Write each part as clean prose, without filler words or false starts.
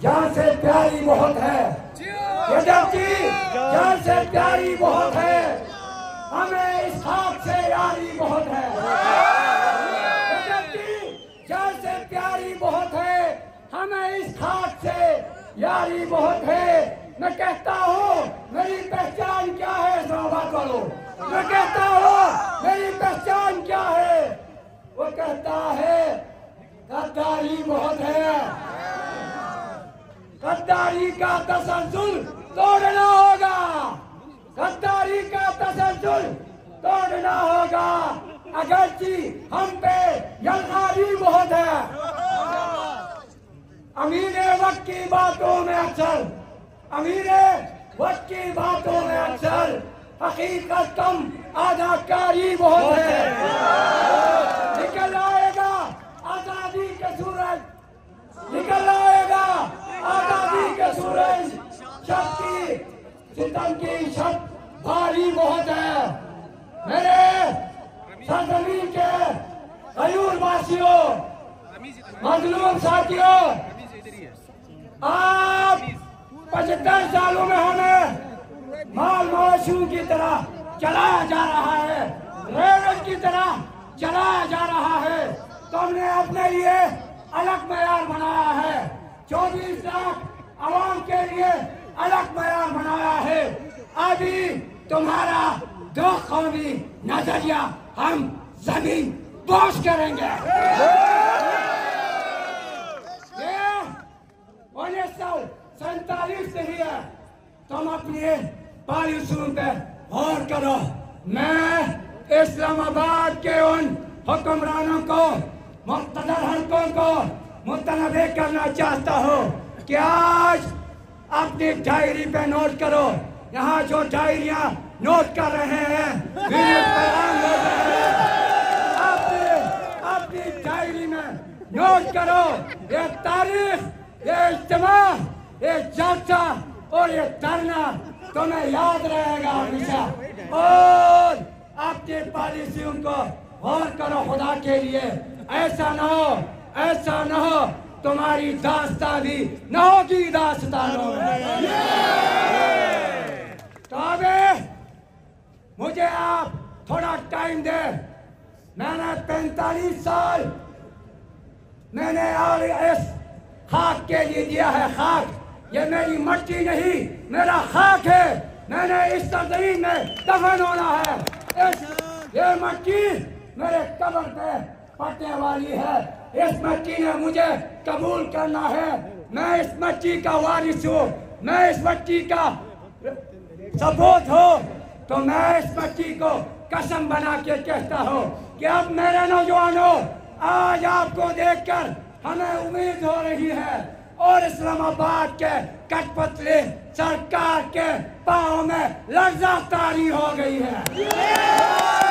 جان سے پیاری بہت ہے، یہ دھرتی جان سے پیاری بہت ہے، ہمیں اس خاک سے یاری بہت ہے۔ یہ دھرتی جان سے پیاری بہت ہے، ہمیں اس خاک سے یاری بہت ہے۔ میں کہتا ہوں میری پہچان کیا ہے، بات کرو۔ میں کہتا ہوں میری پہچان کیا ہے، وہ کہتا ہے غداری بہت ہے۔ غداری کا تسلسل توڑنا ہوگا، غداری کا تسلسل توڑنا ہوگا، اگرچہ ہم پہ یلغاری بہت ہے۔ امیر وقت کی باتوں میں اکثر، امیر وقت کی باتوں میں اکثر حقیقت کم اداکاری بہت ہے۔ نکل آئے گا آزادی کے سورج، نکل آئے گا آزادی کے سورج، شب کی ستم کی شب بھاری بہت ہے۔ میرے سرزمین کے غیور واسیوں، مظلوم ساتھیوں، آپ 75 سالوں میں ہمیں مال مویشیوں کی طرح چلایا جا رہا ہے، ریوڑ کی طرح چلایا جا رہا ہے، تو ہم نے اپنے لیے الگ معیار بنایا ہے، 24 لاکھ عوام کے لیے الگ معیار بنایا ہے۔ ابھی تمہارا دو قومی نظریہ ہم زمین بوس کریں گے۔ 1947 نہیں ہے، تم اپنی پالیسیوں پہ غور کرو۔ میں اسلام آباد کے ان حکمرانوں کو، مقتدر حلقوں کو متنبہ کرنا چاہتا ہوں کہ آج اپنی ڈائری پہ نوٹ کرو، یہاں جو ڈائریاں نوٹ کر رہے ہیں، ویڈیو پیغام لے رہے ہیں، اپنی ڈائری میں نوٹ کرو۔ یہ تاریخ، یہ اجتماع، یہ جلسہ اور یہ دھرنا تمہیں یاد رہے گا ہمیشہ۔ اور اپنی پالیسیوں کو غور کرو خدا کے لیے، ایسا نہ ہو، ایسا نہ ہو تمہاری داستان بھی نہ ہوگی داستانوں میں۔ تو اب مجھے آپ تھوڑا ٹائم دے، میں نے 45 سال میں نے اور اس خاک کے لیے دیا ہے۔ خاک یہ میری مٹی نہیں، میرا خاک ہے، میں نے اس سرزمین میں دفن ہونا ہے۔ یہ مٹی میرے قبر پہ پڑنے والی ہے، اس مٹی نے مجھے قبول کرنا ہے، میں اس مٹی کا وارث ہوں، میں اس مٹی کا ثبوت ہوں۔ تو میں اس مٹی کو قسم بنا کے کہتا ہوں کہ اب میرے نوجوانوں، آج آپ کو دیکھ کر ہمیں امید ہو رہی ہے، اور اسلام آباد کے کٹ پتلے سرکار کے پاؤں میں لرزہ طاری ہو گئی ہے۔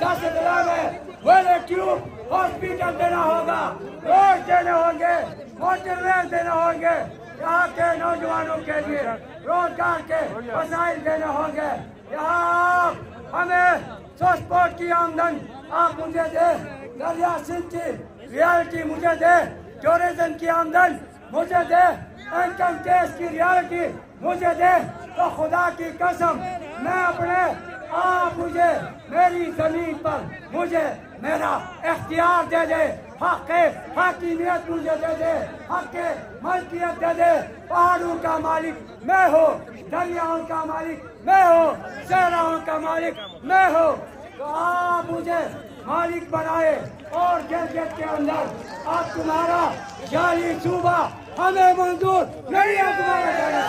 10 जिला में वेल ट्यूब हॉस्पिटल देना होगा, रोड देने होंगे, मोटरवे देने होंगे, यहाँ के नौजवानों के लिए रोजगार के वसाइल देने होंगे। यहाँ हमें ट्रांसपोर्ट की आमदन आप मुझे दे, दरिया सिंह की रियलिटी मुझे दे, टूरिज्म की आमदन मुझे दे, इनकम टैक्स की रियलिटी मुझे दे, तो खुदा की कसम मैं अपने आप मुझे मेरी जमीन पर मुझे मेरा इख्तियार दे दे, हक हाकिमियत मुझे दे दे, हक मलकियत दे दे। पहाड़ों का मालिक मैं हूँ, दरियाओं का मालिक मैं हूँ, सहराओं का मालिक मैं हूँ। तो आप मुझे मालिक बनाए और गिलगित के अंदर आप तुम्हारा जाली सूबा हमें मंजूर नहीं है। तुम्हारा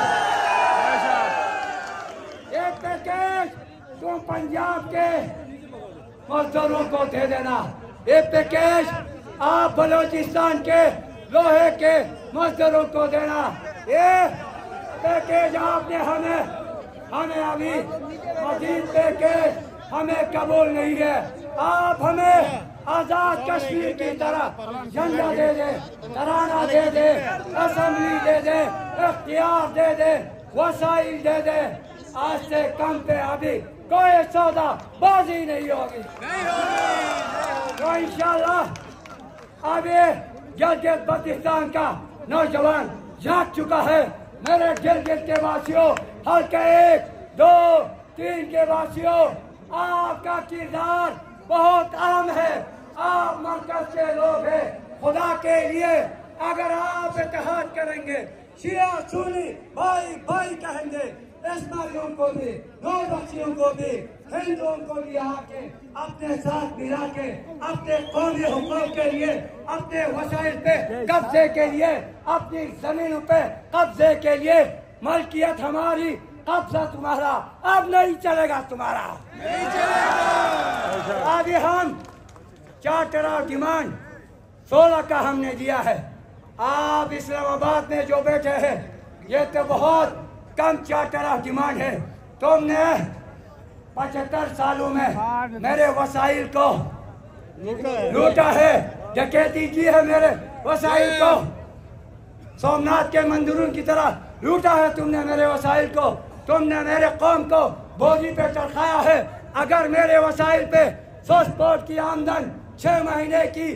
एक पैकेज तुम पंजाब के मजदूरों को दे देना, एक पैकेज आप बलूचिस्तान के लोहे के मजदूरों को देना। ये पैकेज आपने हमें अभी मजीद पैकेज हमें कबूल नहीं है। आप हमें आजाद कश्मीर की तरह झंडा दे दे, तराना दे दे, असेंबली दे दे, इख्तियार दे दे, वसाइल दे दे। आज से कम पे अभी कोई सौदा बाजी नहीं होगी। तो इंशाल्लाह अब ये गिलगित बल्तिस्तान का नौजवान जाग चुका है। मेरे गिलगित के वासियों, हल्के 1, 2, 3 के वासियों, आपका किरदार बहुत अहम है। आप मरकज के लोग हैं। खुदा के लिए अगर आप इत्तेहाद करेंगे, शिया सुन्नी भाई भाई कहेंगे, इस्माइलियों को भी, नौबख्शियों को भी, हिंदुओं को भी आके अपने साथ मिला के अपने कौमी हुकूक के लिए, अपने वसाइल पे कब्जे के लिए, अपनी जमीनों पे कब्जे के लिए, मलकियत हमारी, कब्जा तुम्हारा, अब नहीं चलेगा तुम्हारा, नहीं चलेगा। अभी हम चार्टर ऑफ डिमांड 16 का हमने दिया है। आप इस्लामाबाद में जो बैठे हैं, ये तो बहुत कम चार्टर ऑफ डिमांड है। तुमने 75 सालों में मेरे वसाइल को लूटा है, डकैती की है मेरे वसाइल को, सोमनाथ के मंदिरों की तरह लूटा है तुमने मेरे वसाइल को। तुमने मेरे कौम को बोझी पे चढ़ाया है। अगर मेरे वसाइल पे ट्रांसपोर्ट की आमदन 6 महीने की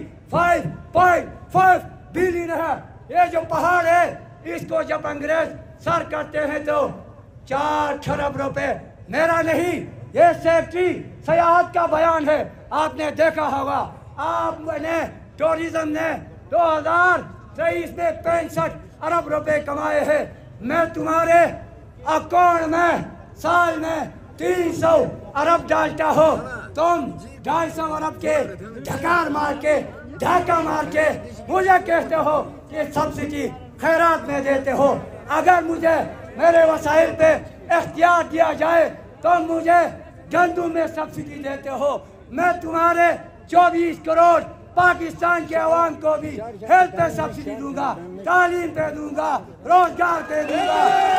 5.5 बिलियन है, ये जो पहाड़ है इसको जब अंग्रेज सर करते हैं तो 4 खरब रुपए मेरा नहीं, ये सेक्रेटरी सयाहत का बयान है, आपने देखा होगा। आपने टूरिज्म ने 2023 में 65 अरब रुपए कमाए हैं। मैं तुम्हारे अकाउंट में साल में 300 अरब डालता हो, तुम 250 अरब के ढकार मार के, ढाका मार के मुझे कहते हो कि सब्सिडी खैरात में देते हो। अगर मुझे मेरे वसाइल पे इख्तियार दिया जाए तो मुझे गंदम में सब्सिडी देते हो। मैं तुम्हारे 24 करोड़ पाकिस्तान के अवाम को भी हेल्थ पे सब्सिडी दूंगा, तालीम पे दूंगा, रोजगार पे दूंगा,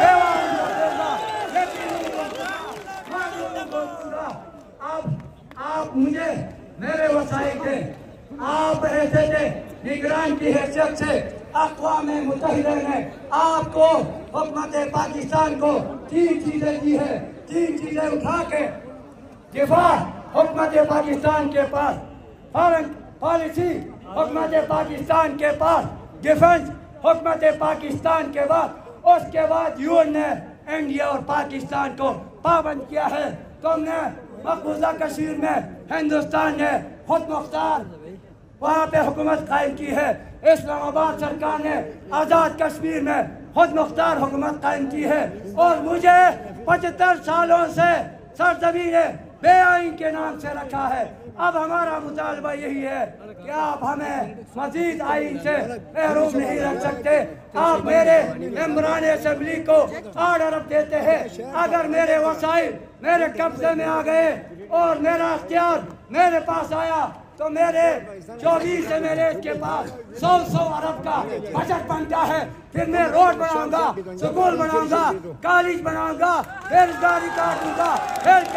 अब आप मुझे मेरे वसाइल के, आप ऐसे थे निगरान की हैसियत से अक़वाम मुत्तहिदा ने आपको हुकूमत पाकिस्तान को 3 चीजें दी है। 3 चीजें उठा के दिफा हुकूमत पाकिस्तान के पास, फॉरेन पॉलिसी हुकूमत पाकिस्तान के पास, डिफेंस हुकूमत पाकिस्तान के बाद, उसके बाद यूएन ने इंडिया और पाकिस्तान को पाबंद किया है। तुमने मकबूजा कश्मीर में हिंदुस्तान ने खुद मुख्तार वहाँ पे हुकूमत कायम की है। इस्लामाबाद सरकार ने आज़ाद कश्मीर में खुद मुख्तार हुकूमत कायम की है। और मुझे 75 सालों से सरजमीने बेआइन के नाम से रखा है। अब हमारा मुतालबा यही है कि आप हमें मजीद आइन से महरूम नहीं रख सकते। आप मेरे मेंबरान असेंबली को 8 अरब देते हैं। अगर मेरे वसाइल मेरे कब्जे में आ गए और मेरा इख्तियार मेरे पास आया तो मेरे 24 एमएलए के पास 100 अरब का बजट बनता है। फिर मैं रोड बनाऊंगा, स्कूल बनाऊंगा, कॉलेज बनाऊंगा, बेरोजगारी काटूंगा।